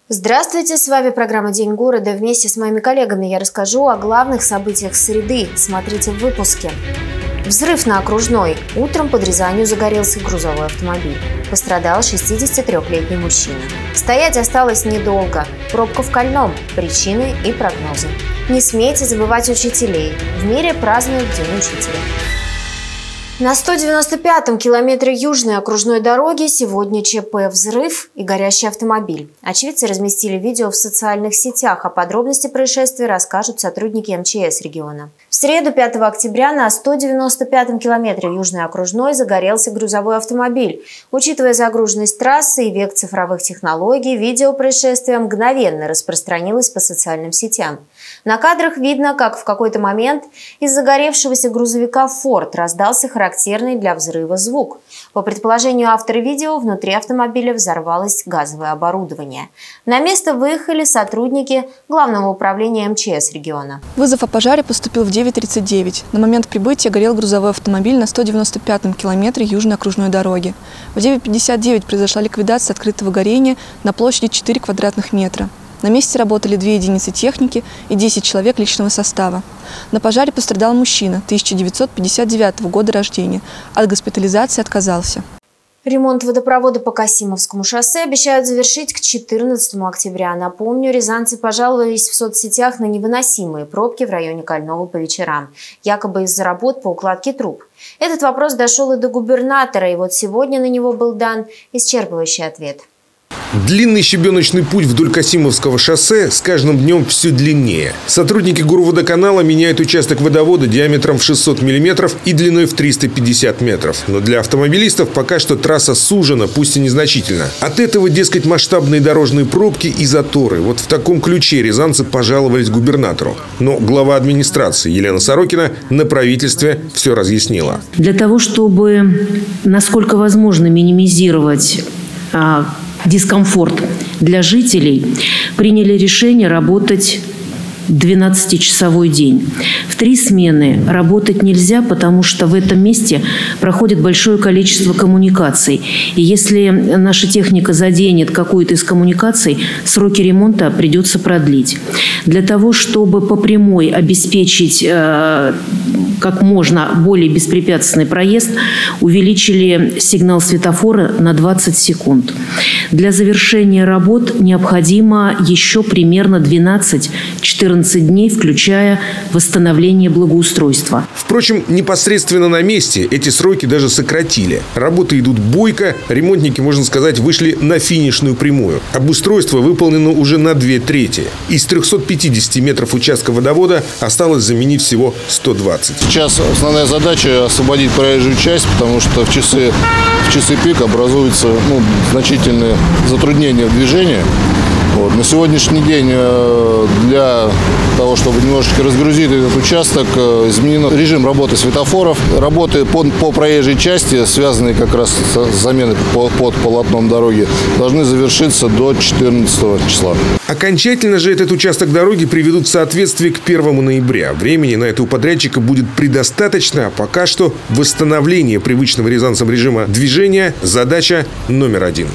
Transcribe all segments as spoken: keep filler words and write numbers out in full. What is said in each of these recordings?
Здравствуйте, с вами программа «День города». Вместе с моими коллегами я расскажу о главных событиях среды. Смотрите в выпуске. Взрыв на Окружной. Утром под Рязанью загорелся грузовой автомобиль. Пострадал шестидесятитрёхлетний мужчина. Стоять осталось недолго. Пробка в Кольном. Причины и прогнозы. Не смейте забывать учителей. В мире празднуют День учителя. На сто девяносто пятом километре южной окружной дороги сегодня ЧП, взрыв и горящий автомобиль. Очевидцы разместили видео в социальных сетях, а подробности происшествия расскажут сотрудники эм че эс региона. В среду пятого октября на сто девяносто пятом километре южной окружной загорелся грузовой автомобиль. Учитывая загруженность трассы и век цифровых технологий, видео происшествия мгновенно распространилось по социальным сетям. На кадрах видно, как в какой-то момент из загоревшегося грузовика «Форд» раздался характерный для взрыва звук. По предположению автора видео, внутри автомобиля взорвалось газовое оборудование. На место выехали сотрудники Главного управления эм че эс региона. Вызов о пожаре поступил в девять тридцать девять. На момент прибытия горел грузовой автомобиль на сто девяносто пятом километре южной окружной дороги. В девять пятьдесят девять произошла ликвидация открытого горения на площади четыре квадратных метра. На месте работали две единицы техники и десять человек личного состава. На пожаре пострадал мужчина тысяча девятьсот пятьдесят девятого года рождения. От госпитализации отказался. Ремонт водопровода по Касимовскому шоссе обещают завершить к четырнадцатому октября. Напомню, рязанцы пожаловались в соцсетях на невыносимые пробки в районе Кольного по вечерам, якобы из-за работ по укладке труб. Этот вопрос дошел и до губернатора, и вот сегодня на него был дан исчерпывающий ответ. Длинный щебеночный путь вдоль Касимовского шоссе с каждым днем все длиннее. Сотрудники Горводоканала меняют участок водовода диаметром в шестьсот миллиметров и длиной в триста пятьдесят метров. Но для автомобилистов пока что трасса сужена, пусть и незначительно. От этого, дескать, масштабные дорожные пробки и заторы. Вот в таком ключе рязанцы пожаловались губернатору. Но глава администрации Елена Сорокина на правительстве все разъяснила. Для того, чтобы, насколько возможно, минимизировать а, дискомфорт для жителей, приняли решение работать двенадцатичасовой день. В три смены работать нельзя, потому что в этом месте проходит большое количество коммуникаций. И если наша техника заденет какую-то из коммуникаций, сроки ремонта придется продлить. Для того, чтобы по прямой обеспечить э, как можно более беспрепятственный проезд, увеличили сигнал светофора на двадцать секунд. Для завершения работ необходимо еще примерно двенадцать-четырнадцать дней, включая восстановление благоустройства. Впрочем, непосредственно на месте эти сроки даже сократили. Работы идут бойко, ремонтники, можно сказать, вышли на финишную прямую. Обустройство выполнено уже на две трети. Из трёхсот пятидесяти метров участка водовода осталось заменить всего сто двадцать. Сейчас основная задача – освободить проезжую часть, потому что в часы, в часы пик образуются ну, значительные затруднения в движении. Вот. На сегодняшний день для того, чтобы немножечко разгрузить этот участок, изменен режим работы светофоров. Работы по, по проезжей части, связанные как раз с заменой по, под полотном дороги, должны завершиться до четырнадцатого числа. Окончательно же этот участок дороги приведут в соответствие к первому ноября. Времени на это у подрядчика будет предостаточно, а пока что восстановление привычного рязанцам режима движения – задача номер один.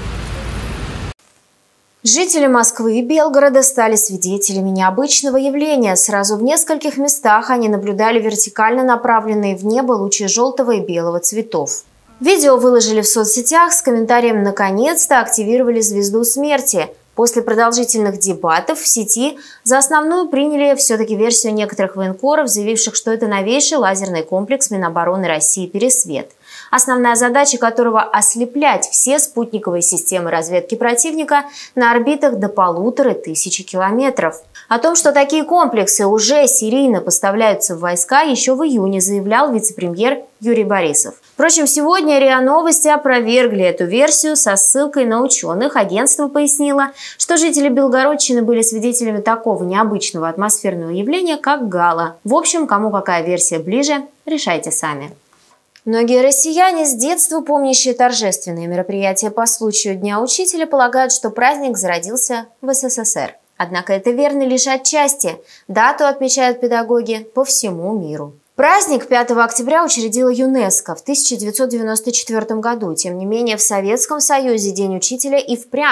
Жители Москвы и Белгорода стали свидетелями необычного явления. Сразу в нескольких местах они наблюдали вертикально направленные в небо лучи желтого и белого цветов. Видео выложили в соцсетях с комментарием «Наконец-то активировали звезду смерти». После продолжительных дебатов в сети за основную приняли все-таки версию некоторых военкоров, заявивших, что это новейший лазерный комплекс Минобороны России «Пересвет», основная задача которого – ослеплять все спутниковые системы разведки противника на орбитах до полутора тысячи километров. О том, что такие комплексы уже серийно поставляются в войска, еще в июне заявлял вице-премьер Юрий Борисов. Впрочем, сегодня РИА Новости опровергли эту версию со ссылкой на ученых. Агентство пояснило, что жители Белгородчины были свидетелями такого необычного атмосферного явления, как гала. В общем, кому какая версия ближе, решайте сами. Многие россияне, с детства помнящие торжественные мероприятия по случаю Дня учителя, полагают, что праздник зародился в эс эс эс эр. Однако это верно лишь отчасти. Дату отмечают педагоги по всему миру. Праздник пятого октября учредила ЮНЕСКО в тысяча девятьсот девяносто четвёртом году. Тем не менее, в Советском Союзе День учителя и впрямь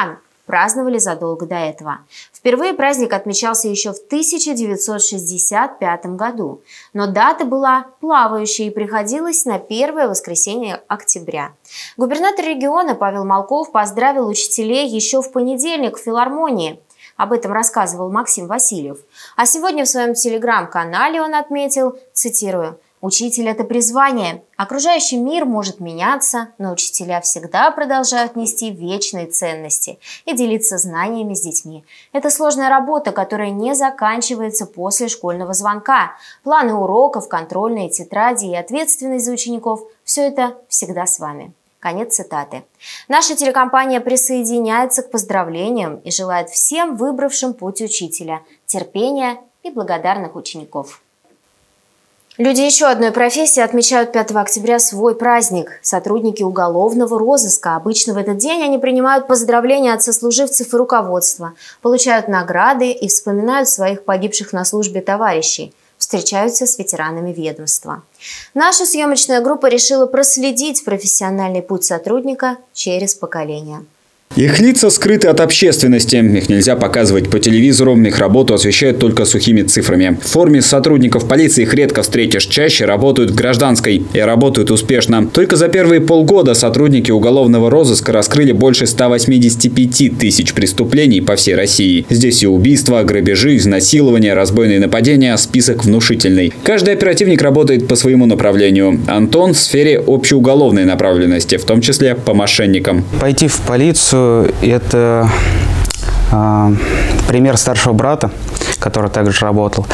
праздновали задолго до этого. Впервые праздник отмечался еще в тысяча девятьсот шестьдесят пятом году, но дата была плавающей и приходилась на первое воскресенье октября. Губернатор региона Павел Малков поздравил учителей еще в понедельник в филармонии. Об этом рассказывал Максим Васильев. А сегодня в своем телеграм-канале он отметил, цитирую, «Учитель – это призвание. Окружающий мир может меняться, но учителя всегда продолжают нести вечные ценности и делиться знаниями с детьми. Это сложная работа, которая не заканчивается после школьного звонка. Планы уроков, контрольные тетради и ответственность за учеников – все это всегда с вами». Конец цитаты. Наша телекомпания присоединяется к поздравлениям и желает всем выбравшим путь учителя терпения и благодарных учеников. Люди еще одной профессии отмечают пятого октября свой праздник. Сотрудники уголовного розыска. Обычно в этот день они принимают поздравления от сослуживцев и руководства, получают награды и вспоминают своих погибших на службе товарищей. Встречаются с ветеранами ведомства. Наша съемочная группа решила проследить профессиональный путь сотрудника через поколения. Их лица скрыты от общественности. Их нельзя показывать по телевизору. Их работу освещают только сухими цифрами. В форме сотрудников полиции их редко встретишь. Чаще работают в гражданской. И работают успешно. Только за первые полгода сотрудники уголовного розыска раскрыли больше ста восьмидесяти пяти тысяч преступлений по всей России. Здесь и убийства, грабежи, изнасилования, разбойные нападения. Список внушительный. Каждый оперативник работает по своему направлению. Антон в сфере общеуголовной направленности, в том числе по мошенникам. Пойти в полицию — это э, пример старшего брата, который также работал.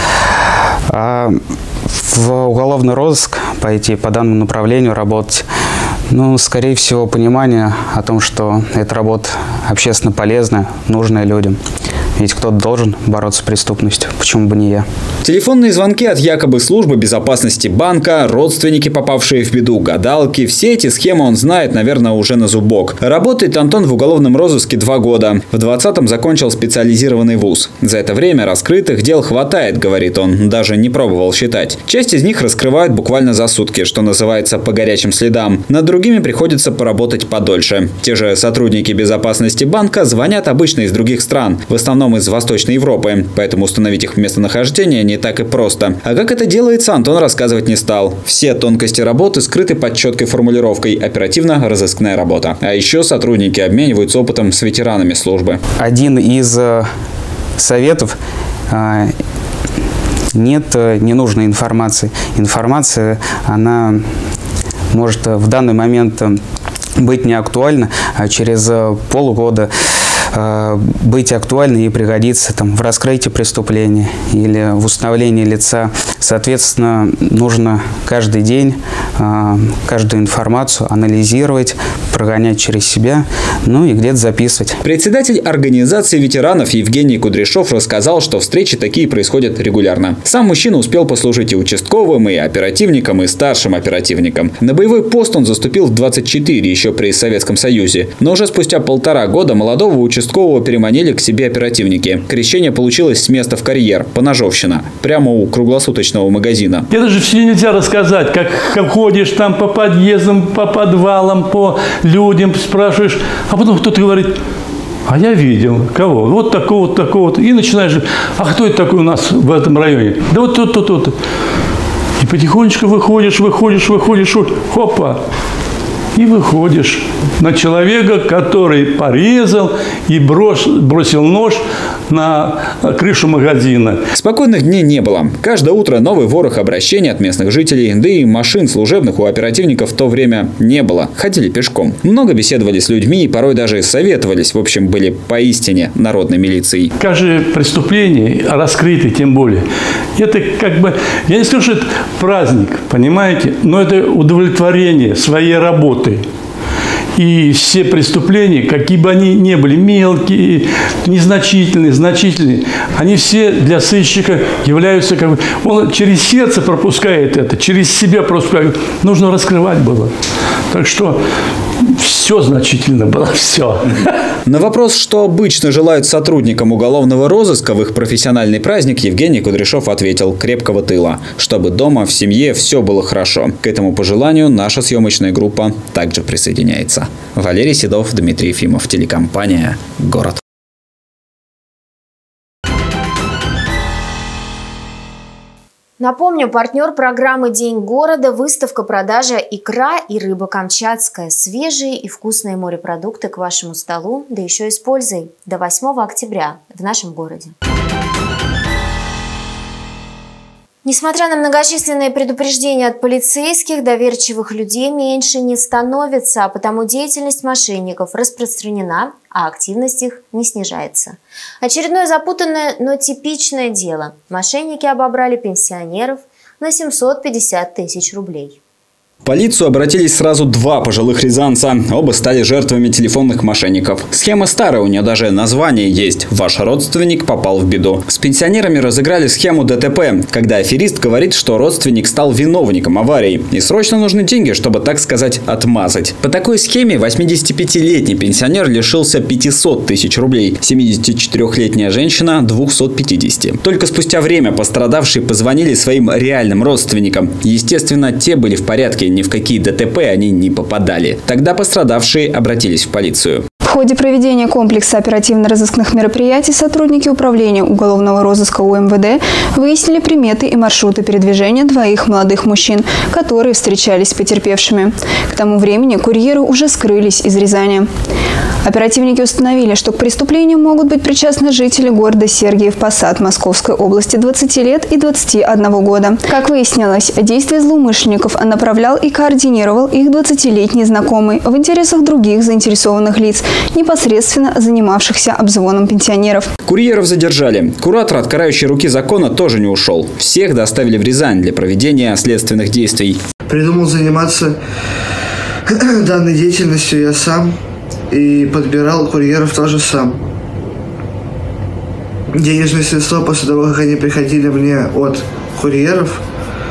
А в уголовный розыск пойти по данному направлению работать, ну, скорее всего, понимание о том, что эта работа общественно полезная, нужная людям. Ведь кто-то должен бороться с преступностью. Почему бы не я? Телефонные звонки от якобы службы безопасности банка, родственники, попавшие в беду, гадалки. Все эти схемы он знает, наверное, уже на зубок. Работает Антон в уголовном розыске два года. В двадцатом закончил специализированный вуз. За это время раскрытых дел хватает, говорит он. Даже не пробовал считать. Часть из них раскрывают буквально за сутки, что называется, по горячим следам. Над другими приходится поработать подольше. Те же сотрудники безопасности банка звонят обычно из других стран. В основном из Восточной Европы, поэтому установить их местонахождение не так и просто. А как это делается, Антон рассказывать не стал. Все тонкости работы скрыты под четкой формулировкой «оперативно-розыскная работа». А еще сотрудники обмениваются опытом с ветеранами службы. Один из советов – нет ненужной информации. Информация, она может в данный момент быть не актуальна, а через полгода быть актуальной и пригодиться там, в раскрытии преступления или в установлении лица. Соответственно, нужно каждый день каждую информацию анализировать, прогонять через себя, ну и где-то записывать. Председатель организации ветеранов Евгений Кудряшов рассказал, что встречи такие происходят регулярно. Сам мужчина успел послужить и участковым, и оперативником, и старшим оперативником. На боевой пост он заступил в двадцать четыре, еще при Советском Союзе. Но уже спустя полтора года молодого участкового Участкового переманили к себе оперативники. Крещение получилось с места в карьер, Поножовщина, прямо у круглосуточного магазина. Это же все нельзя рассказать, как, как ходишь там по подъездам, по подвалам, по людям, спрашиваешь, а потом кто-то говорит: а я видел. Кого? Вот такого, вот такого. И начинаешь, а кто это такой у нас в этом районе? Да вот тот, тот, тот. И потихонечку выходишь, выходишь, выходишь, хопа. И выходишь на человека, который порезал и брос, бросил нож на крышу магазина. Спокойных дней не было. Каждое утро новый ворох обращений от местных жителей, да и машин служебных у оперативников в то время не было. Ходили пешком. Много беседовали с людьми и порой даже советовались. В общем, были поистине народной милицией. Каждое преступление, раскрытое тем более, это как бы, я не скажу, что это праздник, понимаете, но это удовлетворение своей работы. И все преступления, какие бы они ни были, мелкие, незначительные, значительные, они все для сыщика являются как бы... Он через сердце пропускает это, через себя пропускает. Нужно раскрывать было. Так что все все значительно было, все. На вопрос, что обычно желают сотрудникам уголовного розыска в их профессиональный праздник, Евгений Кудряшов ответил: крепкого тыла, чтобы дома, в семье все было хорошо. К этому пожеланию наша съемочная группа также присоединяется. Валерий Седов, Дмитрий Ефимов, телекомпания «Город». Напомню, партнер программы «День города» – выставка-продажа икра и рыба камчатская. Свежие и вкусные морепродукты к вашему столу, да еще и с пользой. До восьмого октября в нашем городе. Несмотря на многочисленные предупреждения от полицейских, доверчивых людей меньше не становится, а потому деятельность мошенников распространена, а активность их не снижается. Очередное запутанное, но типичное дело. Мошенники обобрали пенсионеров на семьсот пятьдесят тысяч рублей. В полицию обратились сразу два пожилых рязанца. Оба стали жертвами телефонных мошенников. Схема старая, у нее даже название есть. Ваш родственник попал в беду. С пенсионерами разыграли схему ДТП, когда аферист говорит, что родственник стал виновником аварии. И срочно нужны деньги, чтобы, так сказать, отмазать. По такой схеме восьмидесятипятилетний пенсионер лишился пятисот тысяч рублей. семидесятичетырёхлетняя женщина – двухсот пятидесяти. Только спустя время пострадавшие позвонили своим реальным родственникам. Естественно, те были в порядке. Ни в какие ДТП они не попадали. Тогда пострадавшие обратились в полицию. В ходе проведения комплекса оперативно-розыскных мероприятий сотрудники управления уголовного розыска УМВД выяснили приметы и маршруты передвижения двоих молодых мужчин, которые встречались с потерпевшими. К тому времени курьеры уже скрылись из Рязани. Оперативники установили, что к преступлению могут быть причастны жители города Сергиев Посад Московской области двадцати лет и двадцати одного года. Как выяснилось, действия злоумышленников направлял и координировал их двадцатилетний знакомый в интересах других заинтересованных лиц, непосредственно занимавшихся обзвоном пенсионеров. Курьеров задержали. Куратор от карающей руки закона тоже не ушел. Всех доставили в Рязань для проведения следственных действий. Придумал заниматься данной деятельностью я сам и подбирал курьеров тоже сам. Денежные средства после того, как они приходили мне от курьеров,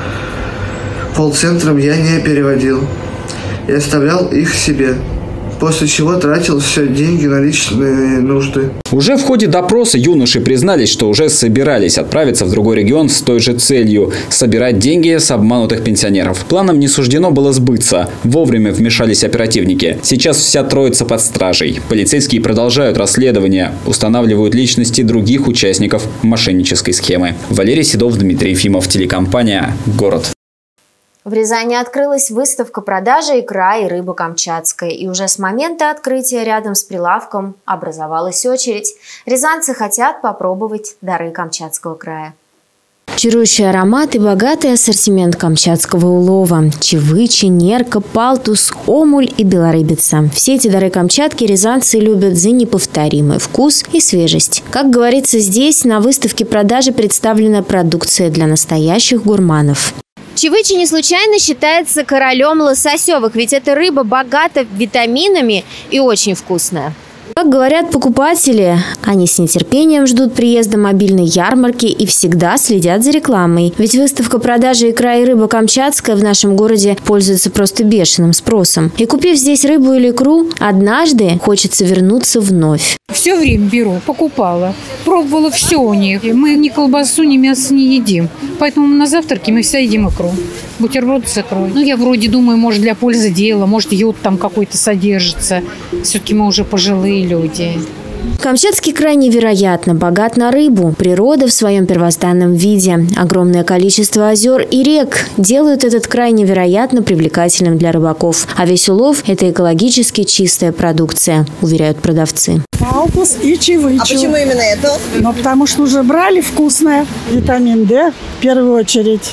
колл-центром я не переводил. Я оставлял их себе. После чего тратил все деньги на личные нужды. Уже в ходе допроса юноши признались, что уже собирались отправиться в другой регион с той же целью – собирать деньги с обманутых пенсионеров. Планам не суждено было сбыться. Вовремя вмешались оперативники. Сейчас вся троица под стражей. Полицейские продолжают расследование, устанавливают личности других участников мошеннической схемы. Валерий Седов, Дмитрий Ефимов, телекомпания «Город». В Рязани открылась выставка-продажа икра и рыба камчатская. И уже с момента открытия рядом с прилавком образовалась очередь. Рязанцы хотят попробовать дары Камчатского края. Чарующий аромат и богатый ассортимент камчатского улова. Чевычи, нерка, палтус, омуль и белорыбица. Все эти дары Камчатки рязанцы любят за неповторимый вкус и свежесть. Как говорится, здесь на выставке-продажи представлена продукция для настоящих гурманов. Чевычи не случайно считается королем лососевых, ведь эта рыба богата витаминами и очень вкусная. Как говорят покупатели, они с нетерпением ждут приезда мобильной ярмарки и всегда следят за рекламой. Ведь выставка продажи икра и рыба камчатская в нашем городе пользуется просто бешеным спросом. И купив здесь рыбу или икру, однажды хочется вернуться вновь. Все время беру, покупала, пробовала все у них. Мы ни колбасу, ни мясо не едим, поэтому на завтраке мы всегда едим икру. Бутерброд с икрой. Ну, я вроде думаю, может, для пользы дела, может, йод там какой-то содержится. Все-таки мы уже пожилые люди. Камчатский край невероятно богат на рыбу. Природа в своем первозданном виде. Огромное количество озер и рек делают этот край невероятно привлекательным для рыбаков. А весь улов – это экологически чистая продукция, уверяют продавцы. Палтус и чевычу. А почему именно это? Ну, потому что уже брали вкусное. Витамин D в первую очередь.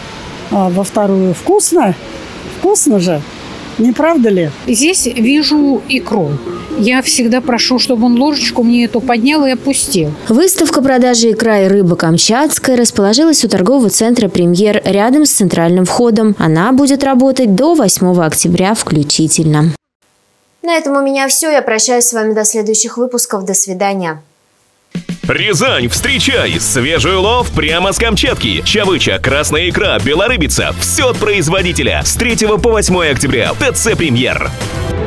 А во вторую вкусно. Вкусно же. Не правда ли? Здесь вижу икру. Я всегда прошу, чтобы он ложечку мне эту поднял и опустил. Выставка продажи икра и рыбы камчатская расположилась у торгового центра «Премьер» рядом с центральным входом. Она будет работать до восьмого октября включительно. На этом у меня все. Я прощаюсь с вами до следующих выпусков. До свидания. Рязань, встречай! Свежий улов прямо с Камчатки. Чавыча, красная икра, белорыбица. Все от производителя. С третьего по восьмое октября. ТЦ «Премьер».